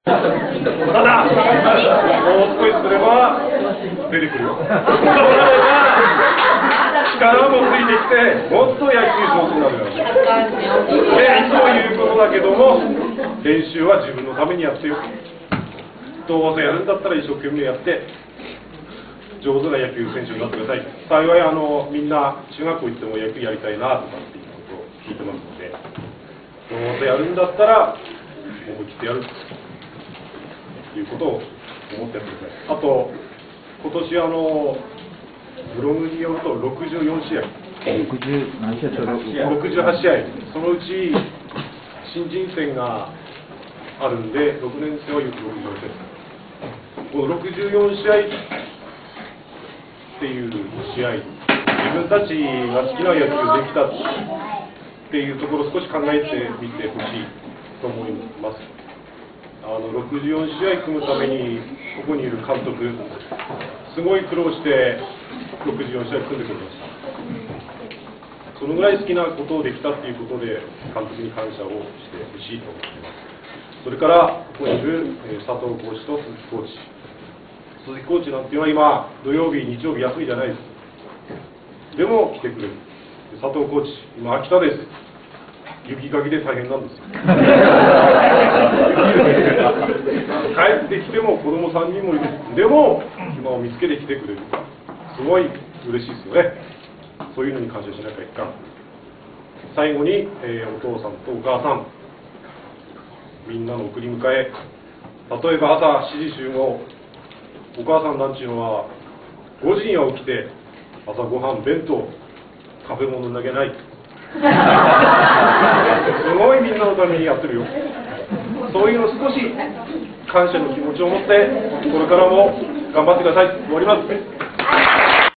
ただ、もう少しすれば出てくるよ。力もついてきて、もっと野球上手になるよ。で、いつも言うことだけども、練習は自分のためにやってよ。どうせやるんだったら一生懸命やって、上手な野球選手になってください。幸いみんな中学校行っても野球やりたいなとかっていうことを聞いてますので、どうせやるんだったら思い切ってやるということを思ってやってください。あと今年ブログによると64試合68試合、そのうち新人戦があるんで6年生は64試合です。この64試合っていう試合、自分たちが好きな野球できたっていうところを少し考えてみてほしいと思います。64試合組むためにここにいる監督、すごい苦労して64試合組んでくれました。そのぐらい好きなことをできたっていうことで監督に感謝をしてほしいと思っています。それからここにいる佐藤コーチと鈴木コーチ。鈴木コーチなんていうのは今土曜日日曜日休みじゃないです。でも来てくれる。佐藤コーチ今秋田です。雪かきで大変なんですよ。帰ってきても子供3人もいる。でも暇を見つけて来てくれる。すごい嬉しいですよね。そういうのに感謝しなきゃいかん。最後に、お父さんとお母さん、みんなの送り迎え。例えば朝7時集合。お母さんなんちゅうのは5時には起きて朝ごはん弁当カフェも飲んだけない。すごいみんなのためにやってるよ。そういうの少し感謝の気持ちを持ってこれからも頑張ってください。終わります。